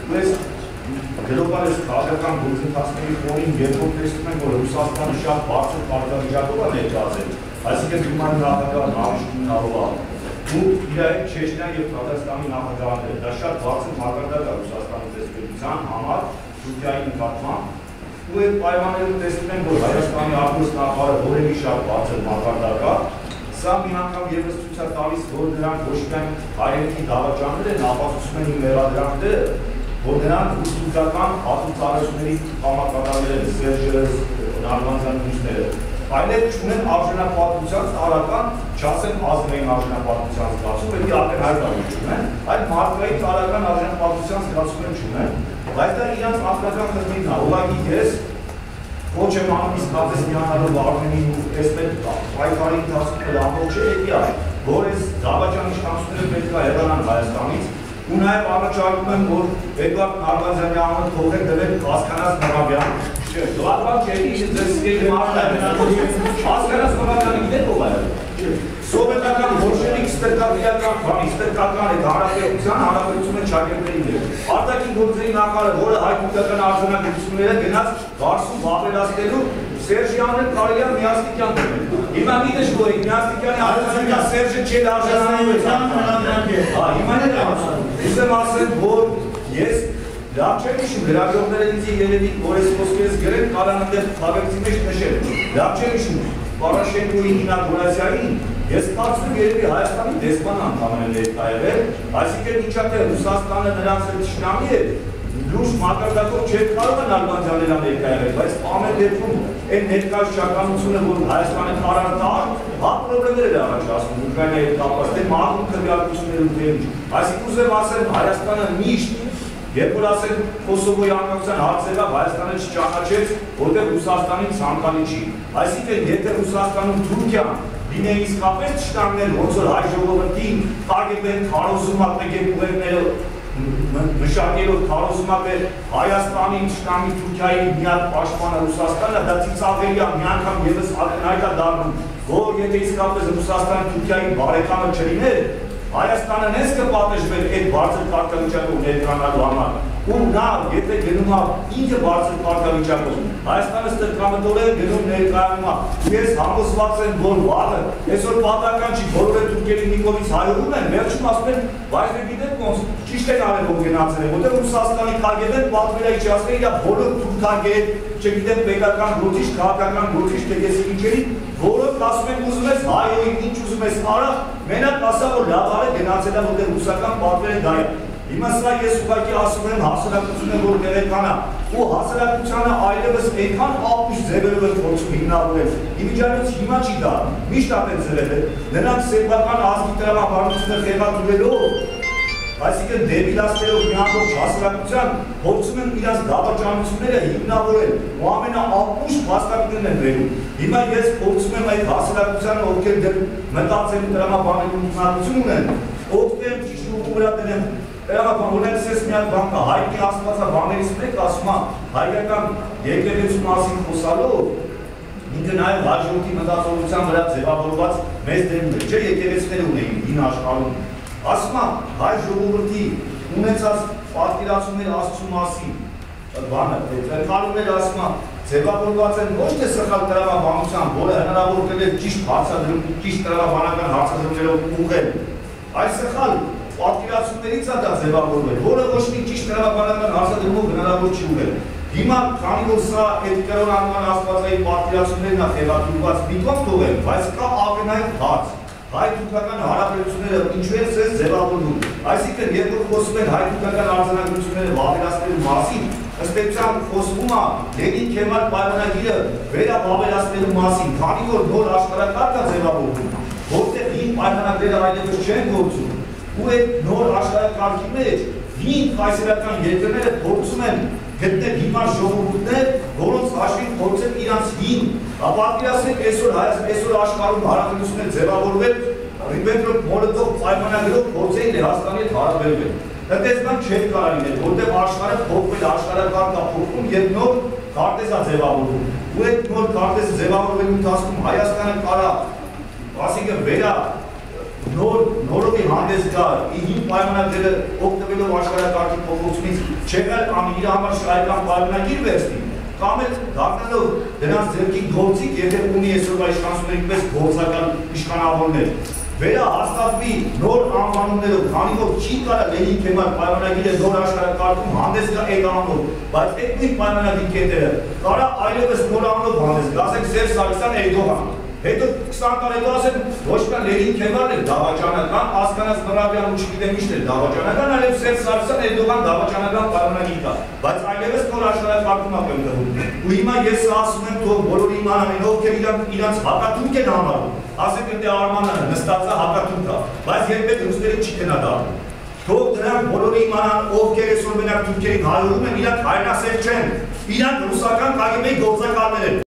Ես գլոբալ քաղաքական գործընթացների ֆոնին երկրորդ տեսնում եմ, որ Ռուսաստանը շատ բարձր կարգավիճակով է ներկայացել, այսինքն Դումայի նախագահը Նավիշկին կարող է ու իր հետ Չեչնիա եւ Ղազախստանի նախագահները, դա շատ բարձր մակարդակ է Ռուսաստանի տեսփետության համար Թուրքիայի նկատմամբ ու այդ պայմաններում տեսնում ենք, որ Հայաստանի արտգործնախարարը որևէ շատ բարձր մակարդակ է, սա մի անգամ եւս ցույց է տալիս, որ նրանք ոչ միայն հայերենի դավաճաններ են, ապացուցում են մեղադրանքները, որ նրանք ռուս-թուրքական հատուցարարությունների համակարգեր են, Սերժը, Նարմանզյանը մյուսները, այլև չունեն արժանապատվության տարական, չասեմ ազգային արժանապատվության զգացում, պետք է ակնհայտ չունեն, այլ մարդկային տարական արժանապատվության զգացում չունեն, բայց դա իրանց անձնական խնդիրն է, ուղղակի ես ոչ եմ անում իսկապես միանալով Արմենին ու այսպես պայքարի ընթացքում ամբողջ էդի է, որ այս դավաճան իշխանությունները պետք է հեռանան Հայաստանից ու նաև առաջարկում եմ, որ Էդվարդ Նարմանզյանի անունը թողեք դնել Հասկանաս Մուրադյան։ Դվարվան չէի, ձեզ սկեի մարդը Հասկանաս Մուրադյանը գիտեք ով է։ Սովետական բոլշևիկ սպեկտակլական բանի, սպեկտակական այդ հանրապետությունը ճակերտերին է։ Արտաքին գործերի նախարարը, որը հայ-թուրքական արձանագրությունները գնաց Վարշավում վավերացնելու Սերժյանը կարելի է Միաստիկյան դնել։ Հիմա գիտես որ Միաստիկյանի արձանագրությունը Սերժը չի արժանանում։ Հիմա էլ ասում։ Ուզեմ ասել, որ ես լավ չեմ հիշում, գրագրողները ինձ երևի, որ այս խոսքերս գրել կարան այնտեղ թագեցի մեջ նշել։ Լավ չեմ հիշում Պարաշենկոյի ինագուրացիային, ես կարծում եմ երևի Հայաստանի դեսպան անդամն է եղել, այսինքն ինչա թե Ռուսաստանը նրանց հետ թշնամի է, լուրջ մակարդակով չէր կարող են Նարմանզյանները ներկա եղել, բայց ամեն դեպքում այն ներկայացչականությունը, որ Հայաստանը կարար տար, հատ պրոբլեմներ է առաջացնում Ուկրաինայի հետ կապված, թե մահում քվեարկություններ ու թե ինչ։ Այսինքն ուզեմ ասել, Հայաստանը միշտ երբ որ ասել Կոսովոյի անկախության հարցերով Հայաստանը չճանաչեց, որտեղ Ռուսաստանին ցանկալի չի։ Այսինքն եթե Ռուսաստանում Թուրքիան լինեին իսկապես թշնամիներ, ոնց որ հայ ժողովրդին KGB-ն քարոզում է ՊԿ-ները մշակելով քարոզում է Հայաստանի թշնամի Թուրքիայի միակ պաշտպանը Ռուսաստանը, դա ծիծաղելի է, մի անգամ եւս ակնհայտ է դառնում, որ եթե իսկապես Ռուսաստանը Թուրքիայի բարեկամը չլիներ, Հայաստանը նես կպատժվեր այդ բարձր կարգավիճակով ներկայանալու համար, ու նա եթե գնում է ինքը բարձր կարգավիճակով, Հայաստանը ստրկամտորը գնում ներկայանում է, ես համոզված եմ, որ վաղը, այսօր պատահական չի, բոլորը թուրքերի Նիկոլից հայրում են, վերջում ասում են, բայց դե գիտեք ոնց, ճիշտ են արել որ գնացել են, որտեղ Ռուսաստանի KGB-ն պատվիրάει չասել, իր բոլոր թուրքագետ, չգիտեմ պետական գործիչ, քաղաքական գործիչ, թե ես ինչերի, որոնք ասում են ուզում ես հայոյին, ինչ ուզում ես արա, մենակ ասա որ լավ արել գնացել է, որտեղ ռուսական պատվերը դա է։ Հիմա սա ես ուղղակի ասում եմ հասարակությունը որ տեղեկան է, ու հասարակությանը այլևս այնքան ապուշ ձևերով է փորձում հիմնավորել։ Իմիջիայլոց հիմա չի դա, միշտ ապեն ձևել է, նրանք սեփական ազգի տրամաբանությունը խեղաթյուրելով, այսինքն դեբիլացնելով մի ամբողջ հասարակության փորձում են իրաց դավաճանությունները հիմնավորել ու ամենաապուշ փաստարկներն են բերում։ Հիմա ես փորձում եմ այդ հասարակությանը, ովքեր մտածելու տրամաբանելու ունակություն ունեն, օգնեմ ճիշտ ուղու վրա դնեմ տրամաբան, օրինակ ես մի հատ բան կա, հայտնի աստվածաբաններից մեկը ասում է հայկական եկեղեցու մասին խոսալով, ինքը նաև հաջորդի մտածողության վրա ձևավորված մեծ դերում է, չէ եկեղեցիները ունեին հին աշխարհում, ասում է հայ ժողովրդի ունեցած պատկերացումներ Աստծու մասին, բանը, քարումները ասում է ձևավորված են ոչ թե սխալ տրամաբանությամբ, որը հնարավոր կլինի ճիշտ հարցադրում, ճիշտ տրամաբանական հարցադրումներով ուղղել, այլ սխալ պատկերացումներից է դա ձևավորվել, որը ոչ մի ճիշտ տրամաբանական հարցադրումով հնարավոր չի ուղղել։ Հիմա քանի որ սա այդ կրոնական աստվածային պատկերացումներն է խեղաթյուրված, միտված թողել, բայց կա ակնհայտ հարց։ Հայ-թուրքական հարաբերությունները ինչու են սենց ձևավորվում։ Այսինքն, երբ որ խոսում են հայ-թուրքական արձանագրությունները վավերացնելու մասին, ըստ էության խոսվում է Լենին-Քեմալ պայմանագիրը վերավավերացնելու մասին, քանի որ նոր աշխարհակարգ է ձևավորվում, որտեղ հին պայմանագրերը այլևս չեն գործում, ու այդ նոր աշխարհակարգի մեջ հին կայսերական երկրները փորձում են գտնել հիմար ժողովուրդներ, որոնց հաշվին փորձեն իրանց հին, պատկերացրեք այսօր աշխարհում հարաբերություններ ձևավորվել Ռիբենտրոպ-Մոլոտով պայմանագրով փորձեին Լեհաստանի հետ հարաբերվել։ Այդպես բան չէ կարող լինել, որտեղ աշխարհը փոխվել, աշխարհակարգը փոխվում եւ նոր քարտեզ է ձևավորվում։ Ու այդ նոր քարտեզը ձևավորվելու ընթացքում Հայաստանը կարա, այսինքն նորովի հանդես գար, իհին պայմանագիրը օգտվելով աշխարհակարգի փոփոխությունից չեղել իր համար շահեկան պայմանագիր վերցնի, կամ էլ դառնալով դրանց ձեռքի գործիք, եթե ունի այսօրվա իշխանությունների պես գործական իշխանավորներ, վերահաստատվի նոր անվանումներով, քանի որ չի կարա Լենին թեմար պայմանագիրը նոր աշխարհակարգում հանդես գա այդ անունով, բայց այդ նույն պայմանագիր կետերը կարա այլևս նոր անունով հանդես գա, ասենք Սերժ Սարգսյան Էրդողան, հետո 20 տարի հետո ասեն ոչ միայն Լենին թեմարն էր դավաճանական, Ասկանաց Մռավյան ու չգիտեմ ինչ էր դավաճանական, այլև Սերժ Սարգսյան Էրդողան դավաճանական պայմանագիր կա, բայց այլևս նոր աշխարհակարգում է դրվում։ Ու հիմա ես ասում եմ, թող բոլորը իմանան, ովքեր իրանց հակաթուրք են համարում, ասենք դե Արմանը նստած է հակաթուրք է, բայց երբեք ռուսներին չի գնա դառնում։ Թող դրանք բոլորը իմանան, ովքեր այսօր մենակ թուրքերին հայրում են, իրանք հայրենասեր չեն, իրանք ռուսական KGB-ի գործակալներ են։